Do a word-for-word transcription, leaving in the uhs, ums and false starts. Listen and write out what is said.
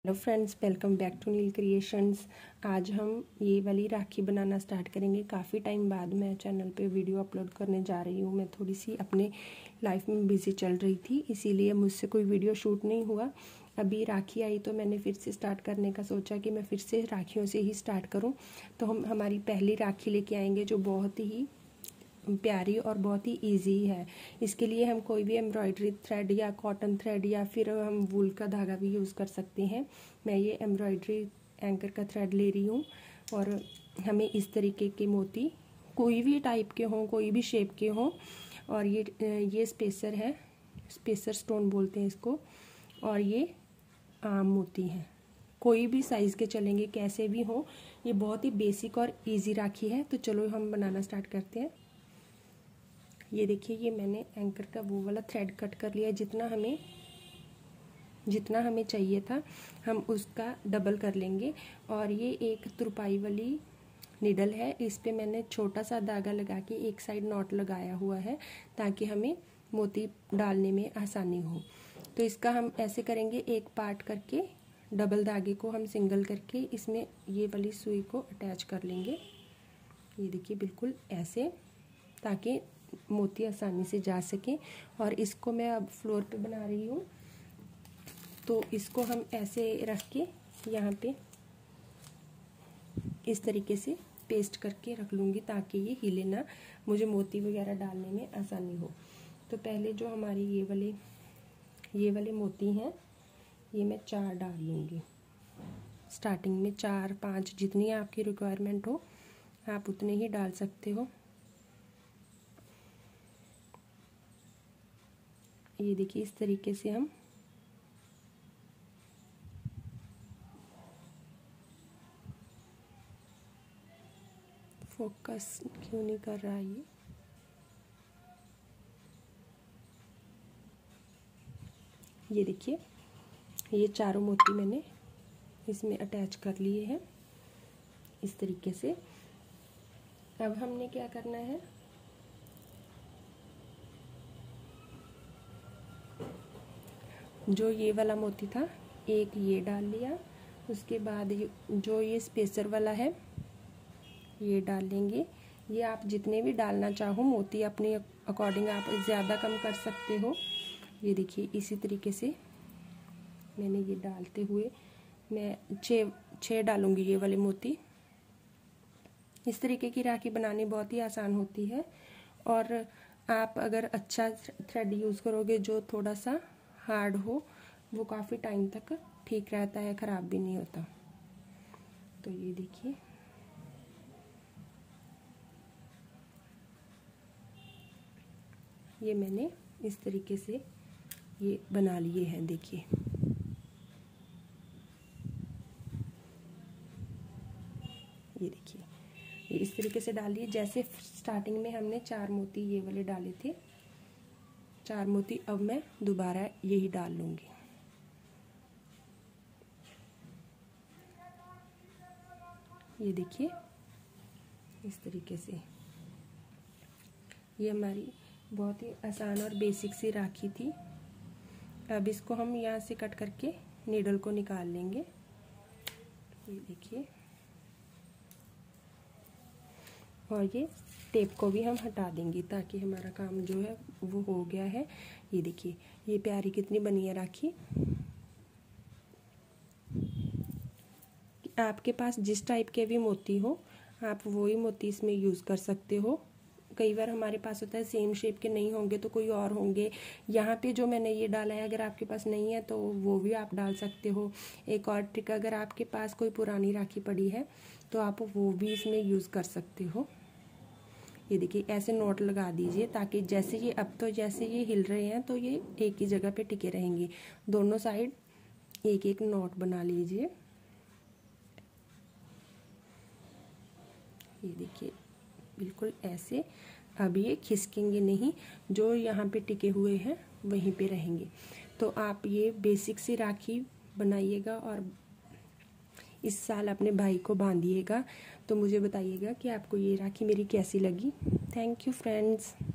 Hello friends, welcome back to Neel creations. आज हम ये वाली राखी बनाना स्टार्ट करेंगे। काफ़ी टाइम बाद मैं चैनल पे वीडियो अपलोड करने जा रही हूँ। मैं थोड़ी सी अपने लाइफ में बिजी चल रही थी, इसीलिए मुझसे कोई वीडियो शूट नहीं हुआ। अभी राखी आई तो मैंने फिर से स्टार्ट करने का सोचा कि मैं फिर से राखियों से ही स्टार्ट करूँ। तो हम हमारी पहली राखी लेके आएंगे जो बहुत ही प्यारी और बहुत ही इजी है। इसके लिए हम कोई भी एम्ब्रॉयडरी थ्रेड या कॉटन थ्रेड या फिर हम वूल का धागा भी यूज़ कर सकते हैं। मैं ये एम्ब्रॉयडरी एंकर का थ्रेड ले रही हूँ और हमें इस तरीके के मोती कोई भी टाइप के हों, कोई भी शेप के हों। और ये ये स्पेसर है, स्पेसर स्टोन बोलते हैं इसको। और ये आम मोती हैं, कोई भी साइज़ के चलेंगे, कैसे भी हों। ये बहुत ही बेसिक और इजी राखी है। तो चलो हम बनाना स्टार्ट करते हैं। ये देखिए, ये मैंने एंकर का वो वाला थ्रेड कट कर लिया। जितना हमें जितना हमें चाहिए था हम उसका डबल कर लेंगे। और ये एक तुरपाई वाली निडल है, इस पे मैंने छोटा सा धागा लगा के एक साइड नॉट लगाया हुआ है ताकि हमें मोती डालने में आसानी हो। तो इसका हम ऐसे करेंगे, एक पार्ट करके डबल धागे को हम सिंगल करके इसमें ये वाली सुई को अटैच कर लेंगे। ये देखिए, बिल्कुल ऐसे, ताकि मोती आसानी से जा सके। और इसको मैं अब फ्लोर पे बना रही हूँ, तो इसको हम ऐसे रख के यहाँ पे इस तरीके से पेस्ट करके रख लूँगी ताकि ये हिले ना, मुझे मोती वगैरह डालने में आसानी हो। तो पहले जो हमारी ये वाले ये वाले मोती हैं, ये मैं चार डाल लूँगी। स्टार्टिंग में चार पाँच जितनी आपकी रिक्वायरमेंट हो आप उतने ही डाल सकते हो। ये देखिए, इस तरीके से हम फोकस क्यों नहीं कर रहा है ये ये देखिए, ये चारों मोती मैंने इसमें अटैच कर लिए हैं इस तरीके से। अब हमने क्या करना है, जो ये वाला मोती था एक ये डाल लिया। उसके बाद ये जो ये स्पेसर वाला है ये डाल लेंगे। ये आप जितने भी डालना चाहो मोती अपने अकॉर्डिंग आप ज़्यादा कम कर सकते हो। ये देखिए, इसी तरीके से मैंने ये डालते हुए मैं छः छः डालूँगी ये वाले मोती। इस तरीके की राखी बनानी बहुत ही आसान होती है। और आप अगर अच्छा थ्रेड यूज़ करोगे जो थोड़ा सा हार्ड हो, वो काफ़ी टाइम तक ठीक रहता है, ख़राब भी नहीं होता। तो ये देखिए, ये मैंने इस तरीके से ये बना लिए हैं। देखिए, ये देखिए, ये इस तरीके से डाल लिए। जैसे स्टार्टिंग में हमने चार मोती ये वाले डाले थे, चार मोती अब मैं दोबारा यही डाल लूँगी। ये देखिए, इस तरीके से ये हमारी बहुत ही आसान और बेसिक सी राखी थी। अब इसको हम यहाँ से कट करके नीडल को निकाल लेंगे। ये देखिए, और ये टेप को भी हम हटा देंगे ताकि हमारा काम जो है वो हो गया है। ये देखिए, ये प्यारी कितनी बनी है राखी। आपके पास जिस टाइप के भी मोती हो आप वही मोती इसमें यूज़ कर सकते हो। कई बार हमारे पास होता है सेम शेप के नहीं होंगे तो कोई और होंगे। यहाँ पे जो मैंने ये डाला है, अगर आपके पास नहीं है तो वो भी आप डाल सकते हो। एक और ट्रिक, अगर आपके पास कोई पुरानी राखी पड़ी है तो आप वो भी इसमें यूज़ कर सकते हो। ये देखिए, ऐसे नोट लगा दीजिए ताकि जैसे ये अब तो जैसे ये हिल रहे हैं तो ये एक ही जगह पे टिके रहेंगे। दोनों साइड एक एक नोट बना लीजिए। ये देखिए, बिल्कुल ऐसे। अब ये खिसकेंगे नहीं, जो यहाँ पे टिके हुए हैं वहीं पे रहेंगे। तो आप ये बेसिक सी राखी बनाइएगा और इस साल अपने भाई को बांधिएगा। तो मुझे बताइएगा कि आपको ये राखी मेरी कैसी लगी। Thank you friends.